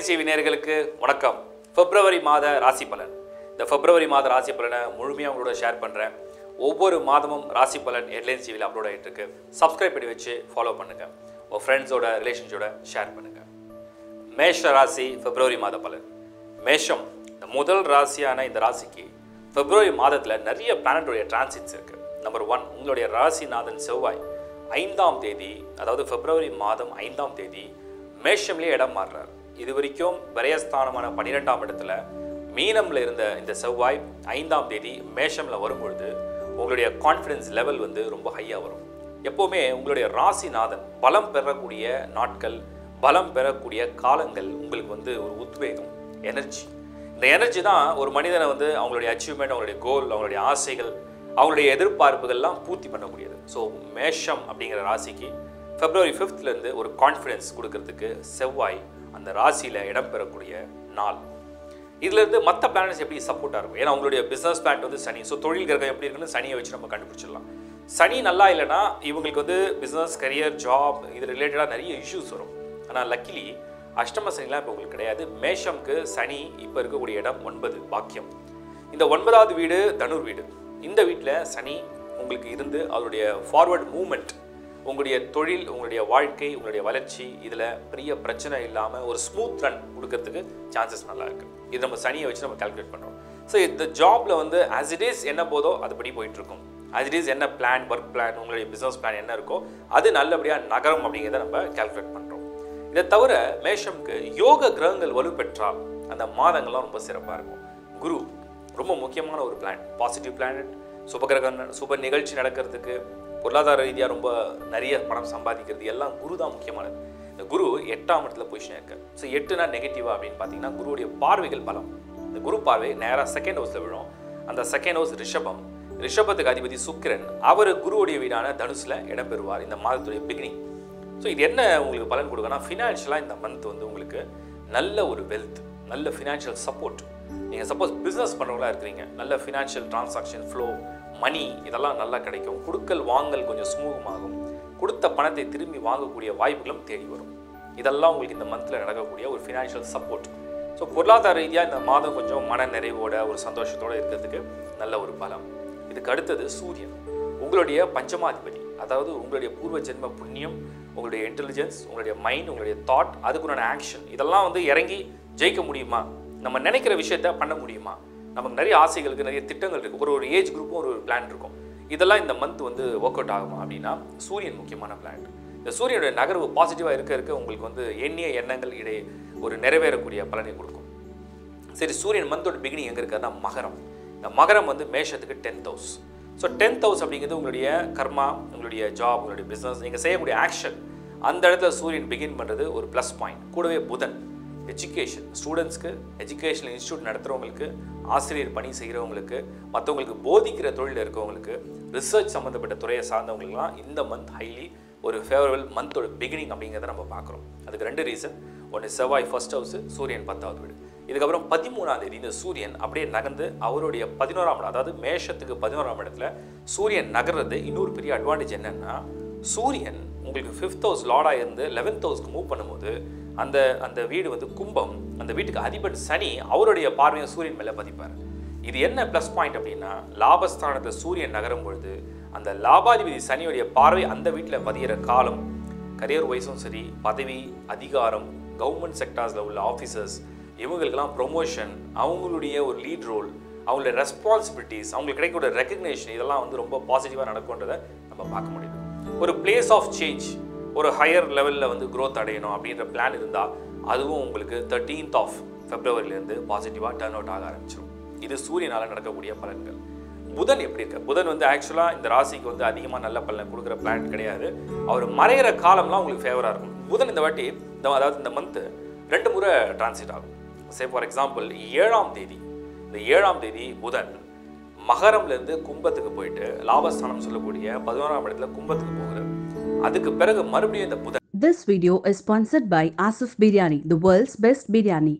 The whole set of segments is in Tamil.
ஹெட்லைன்ஸ் டிவி நேயர்களுக்கு வணக்கம். பிப்ரவரி மாத ராசி பலன். இந்த பிப்ரவரி மாத ராசி பலனை முழுமையாக உங்களோட ஷேர் பண்ணுறேன். ஒவ்வொரு மாதமும் ராசி பலன் ஹெட்லைன்ஸ் டிவியில் அப்லோட் ஆகிட்டு இருக்கு. சப்ஸ்கிரைப் பண்ணி வச்சு ஃபாலோ பண்ணுங்கள். உங்கள் ஃப்ரெண்ட்ஸோட ரிலேஷன்ஸோட ஷேர் பண்ணுங்கள். மேஷ ராசி பிப்ரவரி மாத பலன். மேஷம் இந்த முதல் ராசியான இந்த ராசிக்கு பிப்ரவரி மாதத்தில் நிறைய பிளானட்டோடைய டிரான்சிட்ஸ் இருக்குது. நம்பர் 1, உங்களுடைய ராசிநாதன் செவ்வாய் 5ஆம் தேதி, அதாவது பிப்ரவரி மாதம் 5ஆம் தேதி மேஷம்லேயே இடம் மாறுறார். இது வரைக்கும் விரயஸ்தானமான 12ஆம் இடத்துல மீனம்ல இருந்த இந்த செவ்வாய் 5ஆம் தேதி மேஷம்ல வரும்பொழுது உங்களுடைய கான்ஃபிடன்ஸ் லெவல் ரொம்ப ஹையாக வரும். எப்போவுமே உங்களுடைய ராசிநாதன் பலம் பெறக்கூடிய நாட்கள், பலம் பெறக்கூடிய காலங்கள் உங்களுக்கு ஒரு உத்வேகம், எனர்ஜி. இந்த எனர்ஜி தான் ஒரு மனிதனை அவங்களுடைய அச்சீவ்மெண்ட், அவங்களுடைய கோல், அவங்களுடைய ஆசைகள், அவங்களுடைய எதிர்பார்ப்புகள்லாம் பூர்த்தி பண்ணக்கூடியது. ஸோ மேஷம் அப்படிங்கிற ராசிக்கு பிப்ரவரி 5th ஒரு கான்ஃபிடன்ஸ் கொடுக்கறதுக்கு செவ்வாய் அந்த ராசியில் இடம் பெறக்கூடிய நாள். இதுலேருந்து மற்ற பிளானட்ஸ் எப்படி சப்போர்ட்டாக இருக்கும்? ஏன்னா உங்களுடைய பிஸ்னஸ் பிளான் சனி. ஸோ தொழில் கிரகம் எப்படி இருக்குன்னு சனியை வச்சு நம்ம கண்டுபிடிச்சிடலாம். சனி நல்லா இல்லைன்னா இவங்களுக்கு பிஸ்னஸ், கரியர், ஜாப் இது ரிலேட்டடாக நிறைய இஷ்யூஸ் வரும். ஆனால் லக்கிலி அஷ்டம சனிலாம் இப்போ உங்களுக்கு கிடையாது. மேஷம்க்கு சனி இப்போ இருக்கக்கூடிய இடம் 9 பாக்கியம். இந்த 9வது வீடு தனுர் வீடு. இந்த வீட்டில் சனி உங்களுக்கு இருந்து அவருடைய ஃபார்வர்ட் மூவ்மெண்ட், உங்களுடைய தொழில், உங்களுடைய வாழ்க்கை, உங்களுடைய வளர்ச்சி இதில் பெரிய பிரச்சனை இல்லாமல் ஒரு ஸ்மூத் ரன் கொடுக்கறதுக்கு சான்சஸ் நல்லா இருக்குது. இது நம்ம சனியை வச்சு நம்ம கால்குலேட் பண்ணுறோம். ஸோ இந்த ஜாபில் ஆஸ் இட் இஸ் என்ன போதோ அதுபடி போயிட்டுருக்கும். ஆஸ் இட் இஸ் என்ன பிளான், ஒர்க் பிளான், உங்களுடைய பிஸ்னஸ் பிளான் என்ன இருக்கோ அது நல்லபடியாக நகரம் அப்படிங்கிறத நம்ம கால்குலேட் பண்ணுறோம். இதை தவிர மேஷம்க்கு யோக கிரகங்கள் வலுப்பெற்றால் அந்த மாதங்கள்லாம் ரொம்ப சிறப்பாக இருக்கும். குரு ரொம்ப முக்கியமான ஒரு பிளான், பாசிட்டிவ் பிளானட், சுபகிரகம், சுப நிகழ்ச்சி நடக்கிறதுக்கு, பொருளாதார ரீதியாக ரொம்ப நிறைய பணம் சம்பாதிக்கிறது எல்லாம் குரு தான் முக்கியமானது. இந்த குரு 8ஆம் இடத்துல பொசிஷன் இருக்கு. ஸோ 8னா நெகட்டிவா அப்படின்னு பார்த்தீங்கன்னா குருவுடைய பார்வைகள் பலம். இந்த குரு பார்வை நேராக 2nd ஹவுஸில் விழும். அந்த 2nd ஹவுஸ் ரிஷபம். ரிஷபத்துக்கு அதிபதி சுக்கிரன். அவர் குருவுடைய வீடான தனுசில் இடம்பெறுவார் இந்த மாதத்துடைய பிகினிங். ஸோ இது என்ன உங்களுக்கு பலன் கொடுக்குன்னா, ஃபினான்ஷியலாக இந்த மந்த் உங்களுக்கு நல்ல ஒரு வெல்த், நல்ல ஃபினான்ஷியல் சப்போர்ட். நீங்கள் சப்போஸ் பிஸ்னஸ் பண்ணுறவங்களா இருக்கிறீங்க, நல்ல ஃபினான்ஷியல் டிரான்சாக்ஷன் ஃப்ளோ, மணி இதெல்லாம் நல்லா கிடைக்கும். கொடுக்கல் வாங்கல் கொஞ்சம் ஸ்மூகமாகும். கொடுத்த பணத்தை திரும்பி வாங்கக்கூடிய வாய்ப்புகளும் தேடி வரும். இதெல்லாம் உங்களுக்கு இந்த மந்தில் நடக்கக்கூடிய ஒரு ஃபினான்ஷியல் சப்போர்ட். ஸோ பொருளாதார ரீதியாக இந்த மாதம் கொஞ்சம் மன நிறைவோட ஒரு சந்தோஷத்தோடு இருக்கிறதுக்கு நல்ல ஒரு பலம். இதுக்கு அடுத்தது சூரியன், உங்களுடைய பஞ்சமாதிபதி. அதாவது உங்களுடைய பூர்வ ஜென்ம புண்ணியம், உங்களுடைய இன்டெலிஜென்ஸ், உங்களுடைய மைண்ட், உங்களுடைய தாட், அதுக்குண்டான ஆக்ஷன் இதெல்லாம் இறங்கி ஜெயிக்க முடியுமா? நம்ம நினைக்கிற விஷயத்த பண்ண முடியுமா? நமக்கு நிறைய ஆசைகளுக்கு நிறைய திட்டங்கள் இருக்குது. ஒரு ஏஜ் குரூப்பும் ஒரு பிளான் இருக்கும். இதெல்லாம் இந்த மந்த் ஒர்க் அவுட் ஆகுமா அப்படின்னா சூரியன் முக்கியமான பிளான். இந்த சூரியனுடைய நகர்வு பாசிட்டிவாக இருக்க உங்களுக்கு எண்ணிய எண்ணங்கள் இடையே ஒரு நிறைவேறக்கூடிய பலனை கொடுக்கும். சரி, சூரியன் மந்தோட பிகினிங் எங்கே இருக்காதுன்னா மகரம். இந்த மகரம் மேஷத்துக்கு 10th house. So 10th house அப்படிங்கிறது உங்களுடைய கர்மா, உங்களுடைய ஜாப், உங்களுடைய பிஸ்னஸ், நீங்கள் செய்யக்கூடிய ஆக்ஷன். அந்த இடத்துல சூரியன் பிகின் பண்ணுறது ஒரு ப்ளஸ் பாயிண்ட். கூடவே புதன், எஜுகேஷன், ஸ்டூடெண்ட்ஸ்க்கு, எஜுகேஷனல் இன்ஸ்டியூட் நடத்துகிறவங்களுக்கு, ஆசிரியர் பணி செய்கிறவங்களுக்கு, மற்றவங்களுக்கு போதிக்கிற தொழில் இருக்கவங்களுக்கு, ரிசர்ச் சம்மந்தப்பட்ட துறையை சார்ந்தவங்களுக்குலாம் இந்த மந்த் ஹைலி ஒரு ஃபேவரபிள் மந்தோட பிகினிங் அப்படிங்கிறத நம்ம பார்க்குறோம். அதுக்கு 2 ரீசன். ஒன்று செவ்வாய் 1st ஹவுஸ், சூரியன் 10வது வீடு. இதுக்கப்புறம் 13ஆம் தேதி இந்த சூரியன் அப்படியே நகர்ந்து அவருடைய 11ஆம் இடம், அதாவது மேஷத்துக்கு 11ஆம் இடத்துல சூரியன் நகர்றது இன்னொரு பெரிய அட்வான்டேஜ் என்னன்னா, சூரியன் உங்களுக்கு 5th ஹவுஸ் லார்டாக இருந்து 11th ஹவுஸ்க்கு மூவ் பண்ணும்போது அந்த வீடு கும்பம், அந்த வீட்டுக்கு அதிபதி சனி அவருடைய பார்வையை சூரியன் மேலே பதிப்பார். இது என்ன ப்ளஸ் பாயிண்ட் அப்படின்னா, லாபஸ்தானத்தில் சூரியன் நகரும் பொழுது அந்த லாபாதிபதி சனியுடைய பார்வை அந்த வீட்டில் பதிகிற காலம், கரியர் வைஸும் சரி, பதவி, அதிகாரம், கவர்மெண்ட் செக்டார்ஸில் உள்ள ஆஃபீஸர்ஸ் இவங்களுக்கெல்லாம் ப்ரொமோஷன், அவங்களுடைய ஒரு லீட் ரோல், அவங்களுடைய ரெஸ்பான்சிபிலிட்டிஸ், அவங்களுக்கு கிடைக்கக்கூடிய ரெக்கக்னேஷன் இதெல்லாம் ரொம்ப பாசிட்டிவாக நடக்கும்ன்றதை நம்ம பார்க்க முடியுது. ஒரு பிளேஸ் ஆஃப் சேஞ்ச், ஒரு ஹையர் லெவலில் க்ரோத் அடையணும் அப்படின்ற பிளான் இருந்தால் அதுவும் உங்களுக்கு 13th February பாசிட்டிவாக டர்ன் அவுட் ஆக ஆரம்பிச்சிடும். இது சூரியனால் நடக்கக்கூடிய பலன்கள். புதன் எப்படி இருக்கு? புதன் ஆக்சுவலாக இந்த ராசிக்கு அதிகமாக நல்ல பலன் கொடுக்குற பிளான் கிடையாது. அவர் மறைகிற காலம்லாம் உங்களுக்கு ஃபேவராக இருக்கும். புதன் இந்த வாட்டி அதாவது இந்த மந்த்து 2 முறை டிரான்சிட் ஆகும். சே ஃபார் எக்ஸாம்பிள் 7ஆம் தேதி, இந்த 7ஆம் தேதி புதன் மகரம்லேருந்து கும்பத்துக்கு போயிட்டு லாபஸ்தானம் சொல்லக்கூடிய 11ஆம் இடத்துல கும்பத்துக்கு போகுது. அதுக்கு பிறகு மறுபடியும் இந்த புதன். This video is sponsored by Asif Biryani, the world's best biryani.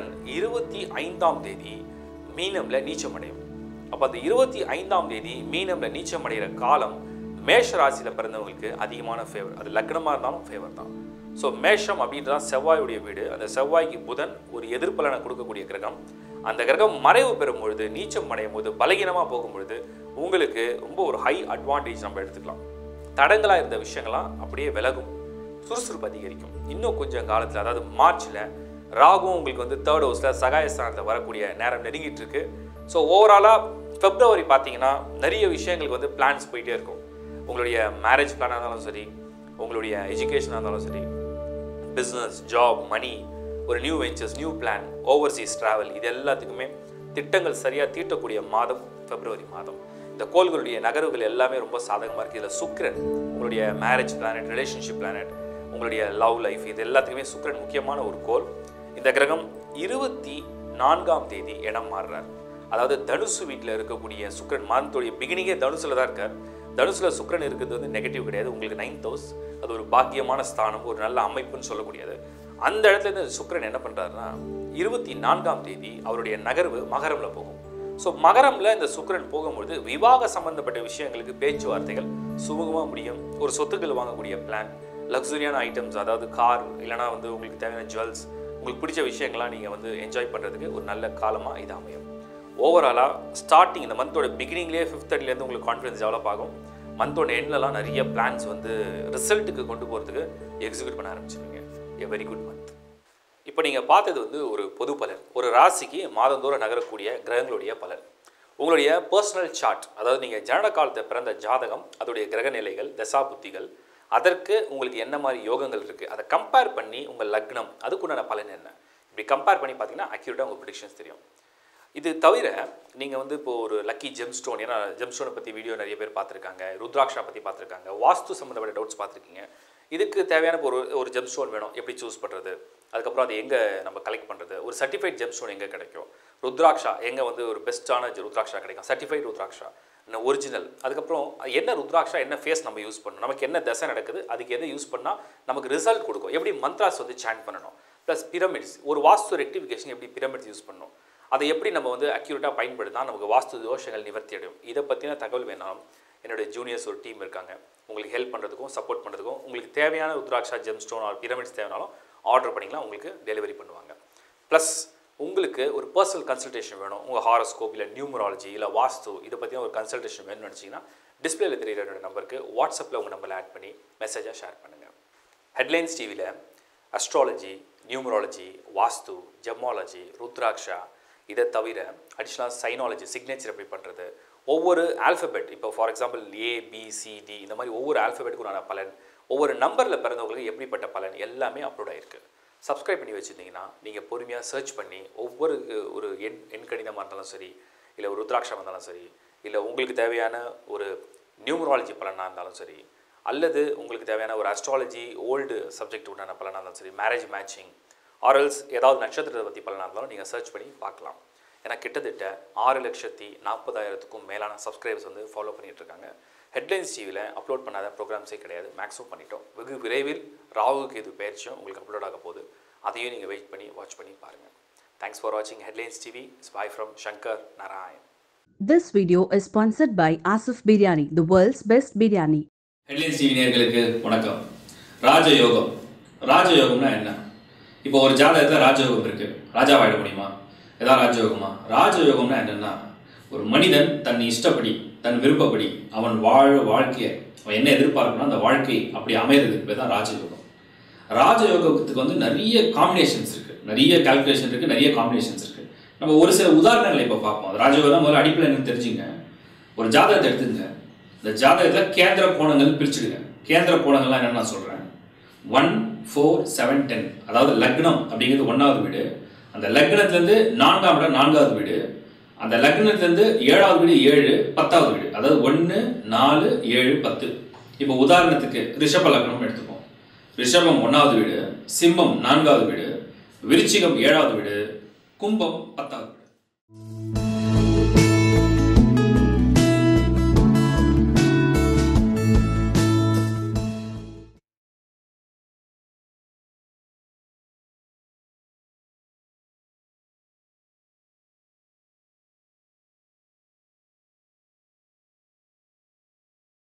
25ஆம் தேதி மீனம்ல நீச்சமடையும். அப்போ அந்த 25ஆம் தேதி மீனம்ல நீச்சமடைகிற காலம் மேஷ ராசியில் பிறந்தவங்களுக்கு அதிகமான ஃபேவர். அது லக்னமாக இருந்தாலும் ஃபேவர் தான். ஸோ மேஷம் அப்படின்றதான் செவ்வாயுடைய வீடு. அந்த செவ்வாய்க்கு புதன் ஒரு எதிர்ப்பலனை கொடுக்கக்கூடிய கிரகம். அந்த கிரகம் மறைவு பெறும் பொழுது, நீச்சம் அடையும் போது, பலகீனமாக போகும் பொழுது உங்களுக்கு ரொம்ப ஒரு ஹை அட்வான்டேஜ் நம்ம எடுத்துக்கலாம். தடங்களாக இருந்த விஷயங்கள்லாம் அப்படியே விலகும், சுறுசுறுப்பு அதிகரிக்கும். இன்னும் கொஞ்சம் காலத்தில், அதாவது மார்ச்சில் ராகுவும் உங்களுக்கு வந்து 3rd ஹவுஸில் சகாயஸ்தானத்தில் வரக்கூடிய நேரம் நெருங்கிட்டு இருக்கு. ஸோ ஓவராலாக பிப்ரவரி பார்த்தீங்கன்னா நிறைய விஷயங்களுக்கு வந்து பிளான்ஸ் போயிட்டே இருக்கும். உங்களுடைய மேரேஜ் பிளானாக இருந்தாலும் சரி, உங்களுடைய எஜுகேஷனாக இருந்தாலும் சரி, பிஸ்னஸ், ஜாப், மணி, ஒரு new ventures, new plan, overseas travel, இது எல்லாத்துக்குமே திட்டங்கள் சரியாக தீட்டக்கூடிய மாதம் பிப்ரவரி மாதம். இந்த கோள்களுடைய நகர்வுகள் எல்லாமே ரொம்ப சாதகமாக இருக்குது. இதில் சுக்கிரன், உங்களுடைய மேரேஜ் பிளானட், ரிலேஷன்ஷிப் பிளானட், உங்களுடைய லவ் லைஃப், இது எல்லாத்துக்குமே சுக்கிரன் முக்கியமான ஒரு கோள். இந்த கிரகம் 24ஆம் தேதி இடம் மாறுறார். அதாவது தனுசு வீட்டில் இருக்கக்கூடிய சுக்கிரன், மாதத்துடைய பிகினிங்கே தனுசில் தான் இருக்கார். தனுசில் சுக்கிரன் இருக்கிறது வந்து நெகட்டிவ் கிடையாது, உங்களுக்கு 9th ஹவுஸ், அது ஒரு பாக்கியமான ஸ்தானம், ஒரு நல்ல அமைப்புன்னு சொல்லக்கூடியது. அந்த இடத்துல இருந்து சுக்கிரன் என்ன பண்ணுறாருன்னா 24ஆம் தேதி அவருடைய நகர்வு மகரமில் போகும். ஸோ மகரமில் இந்த சுக்கிரன் போகும்பொழுது விவாக சம்பந்தப்பட்ட விஷயங்களுக்கு பேச்சுவார்த்தைகள் சுமூகமாக முடியும். ஒரு சொத்துக்கள் வாங்கக்கூடிய பிளான், லக்ஸுரியான ஐட்டம்ஸ், அதாவது கார், இல்லைனா வந்து உங்களுக்கு தேவையான ஜுவல்ஸ், உங்களுக்கு பிடிச்ச விஷயங்கள்லாம் நீங்கள் வந்து என்ஜாய் பண்ணுறதுக்கு ஒரு நல்ல காலமாக இது அமையும். ஓவராலாக ஸ்டார்டிங் இந்த மந்தோட பிகினிங்லேயே 5th அடியிலேருந்து உங்களுக்கு கான்ஃபிடன்ஸ் டெவலப் ஆகும். மந்தோட எண்ட்லலாம் நிறைய பிளான்ஸ் வந்து ரிசல்ட்டுக்கு கொண்டு போகிறதுக்கு எக்ஸிக்யூட் பண்ண ஆரம்பிச்சிருவீங்க. A very good month. இப்போ நீங்கள் பார்த்தது வந்து ஒரு பொது பலன், ஒரு ராசிக்கு மாதந்தோறும் நகரக்கூடிய கிரகங்களுடைய பலன். உங்களுடைய பர்சனல் சார்ட், அதாவது நீங்கள் ஜனன காலத்தை பிறந்த ஜாதகம், அதோடைய கிரக நிலைகள், தசா புத்திகள், அதற்கு உங்களுக்கு என்ன மாதிரி யோகங்கள் இருக்குது, அதை கம்பேர் பண்ணி உங்கள் லக்னம், அதுக்குண்டான பலன் என்ன, இப்படி கம்பேர் பண்ணி பார்த்தீங்கன்னா அக்யூரேட்டாக உங்கள் ப்ரெடிக்ஷன்ஸ் தெரியும். இது தவிர நீங்கள் வந்து இப்போ ஒரு லக்கி ஜெம்ஸ்டோன், ஏன்னா ஜெம்ஸ்டோனை பற்றி வீடியோ நிறைய பேர் பார்த்துருக்காங்க, ருத்ராட்சா பற்றி பார்த்துருக்காங்க, வாஸ்து சம்மந்தப்பட்ட டவுட்ஸ் பார்த்துருக்கீங்க. இதுக்கு தேவையான ஒரு ஜெம்ஸ்டோன் வேணும், எப்படி சூஸ் பண்ணுறது, அதுக்கப்புறம் அது எங்கே நம்ம கலெக்ட் பண்ணுறது, ஒரு சர்டிஃபைட் ஜெம்ஸ்டோன் எங்கே கிடைக்கும், ருத்ராட்சா எங்கே வந்து ஒரு பெஸ்ட்டான ருத்ராட்சா கிடைக்கும், சர்டிஃபைட் ருத்ராட்சா இன்னும் ஒரிஜினல், அதுக்கப்புறம் என்ன ருத்ராட்சா என்ன ஃபேஸ் நம்ம யூஸ் பண்ணணும், நமக்கு என்ன தசை நடக்குது, அதுக்கு எதை யூஸ் பண்ணால் நமக்கு ரிசல்ட் கொடுக்கும், எப்படி மந்த்ராஸ் வந்து சாண்ட் பண்ணணும், ப்ளஸ் பிரமிட்ஸ், ஒரு வாஸ்து ரெக்டிஃபிகேஷன் எப்படி பிரமிட்ஸ் யூஸ் பண்ணணும், அதை எப்படி நம்ம வந்து அக்யூரேட்டாக பயன்படுத்தினா நமக்கு வாஸ்து தோஷங்கள் நிவர்த்தி அடையும். இதை பற்றின தகவல் வேணாலும் என்னுடைய ஜூனியர்ஸ் ஒரு டீம் இருக்காங்க, உங்களுக்கு ஹெல்ப் பண்ணுறதுக்கும் சப்போர்ட் பண்ணுறதுக்கும். உங்களுக்கு தேவையான ருத்ராட்சா ஜெம்ஸ்டோன் ஆர் பிரமிட்ஸ் தேவைனாலும் ஆர்டர் பண்ணிக்கலாம், உங்களுக்கு டெலிவரி பண்ணுவாங்க. ப்ளஸ் உங்களுக்கு ஒரு பர்சனல் கன்சல்டேஷன் வேணும், உங்கள் ஹாரோஸ்கோப் இல்லை நியூமராலஜி இல்லை வாஸ்து இதை பற்றின ஒரு கன்சல்டேஷன் வேணும்னு நினச்சிங்கன்னா டிஸ்பிளேல தெரியுற என்னோட நம்பருக்கு வாட்ஸ்அப்பில் உங்கள் நம்பரில் ஆட் பண்ணி மெசேஜாக ஷேர் பண்ணுங்கள். ஹெட்லைன்ஸ் டிவியில் astrology, numerology, vastu, gemology, rudraksha, இதை தவிர அடிஷ்னலாக சைனாலஜி, சிக்னேச்சர் எப்படி பண்ணுறது, ஒவ்வொரு ஆல்ஃபபெட், இப்போ ஃபார் எக்ஸாம்பிள் ABCD இந்த மாதிரி ஒவ்வொரு ஆல்ஃபபெட்டுக்குண்டான பலன், ஒவ்வொரு நம்பரில் பிறந்தவங்களுக்கு எப்படிப்பட்ட பலன் எல்லாமே அப்லோட் ஆகிருக்கு. சப்ஸ்கிரைப் பண்ணி வச்சுருந்தீங்கன்னா நீங்கள் பொறுமையாக சர்ச் பண்ணி ஒவ்வொரு ஒரு எண் கணிதமாக இருந்தாலும் சரி, இல்லை ஒரு ருத்ராட்சமாக இருந்தாலும் சரி, இல்லை உங்களுக்கு தேவையான ஒரு நியூமராலஜி பலனாக இருந்தாலும் சரி, அல்லது உங்களுக்கு தேவையான ஒரு அஸ்ட்ராலஜி ஓல்டு சப்ஜெக்ட் உண்டான பலனாக இருந்தாலும் சரி, மேரேஜ் மேட்சிங் ஆர்எல்ஸ் ஏதாவது நட்சத்திரத்தை பற்றி பலனாக இருந்தாலும் நீங்கள் சர்ச் பண்ணி பார்க்கலாம். ஏன்னா கிட்டத்தட்ட 6,40,000க்கும் மேலான சப்ஸ்கிரைபர்ஸ் வந்து ஃபாலோ பண்ணிகிட்டு இருக்காங்க. ஹெட்லைன்ஸ் டிவியில் அப்லோட் பண்ணாத ப்ரோக்ராம்ஸே கிடையாது, மேக்ஸிமம் பண்ணிட்டோம். வெகு விரைவில் ராகு கேது பயிற்சியும் உங்களுக்கு அப்லோட் ஆக போகுது, அதையும் நீங்கள் வெயிட் பண்ணி வாட்ச் பண்ணி பாருங்கள். தேங்க்ஸ் ஃபார் வாட்சிங் headlines TV. It's bye from Shankar Narayan. This video is sponsored by Asif Biryani, the world's best biryani. Headlines TV நேயர்களுக்கு வணக்கம். ராஜயோகம், ராஜயோகம்னா என்ன? இப்போ ஒரு ஜாதகத்தில் ராஜயோகம் இருக்குது, ராஜாவாயிட முடியுமா? ஏதாவது ராஜயோகமா? ராஜயோகம்னா என்னென்னா, ஒரு மனிதன் தன் இஷ்டப்படி, தன் விருப்பப்படி அவன் வாழ்க்கையை அவன் என்ன எதிர்பார்க்கணும் அந்த வாழ்க்கை அப்படி அமைகிறதுக்கு பேர் தான் ராஜயோகம். ராஜயோகத்துக்கு வந்து நிறைய காம்பினேஷன்ஸ் இருக்குது, நிறைய கால்குலேஷன் இருக்குது, நிறைய காம்பினேஷன்ஸ் இருக்குது. நம்ம ஒரு சில உதாரணங்களை இப்போ பார்ப்போம். ராஜயோகம் தான் முதல்ல அடிப்படை எனக்கு தெரிஞ்சுங்க. ஒரு ஜாதகத்தை எடுத்துங்க, இந்த ஜாதகத்தில் கேந்திர கோணங்கள் பிரிச்சுடுங்க. கேந்திர கோணங்கள்லாம் என்னென்னு நான் சொல்கிறேன். 1, 4, 7, 10, அதாவது லக்னம் அப்படிங்கிறது 1வது வீடு, அந்த லக்னத்துலேருந்து 4ஆம் இடம் 4வது வீடு, அந்த லக்னத்துலேருந்து 7வது வீடு 7, 10வது வீடு, அதாவது 1, 4, 7, 10. இப்போ உதாரணத்துக்கு ரிஷப லக்னம் எடுத்துப்போம். ரிஷபம் 1வது வீடு, சிம்மம் 4வது வீடு, விருச்சிகம் 7வது வீடு, கும்பம் 10வது.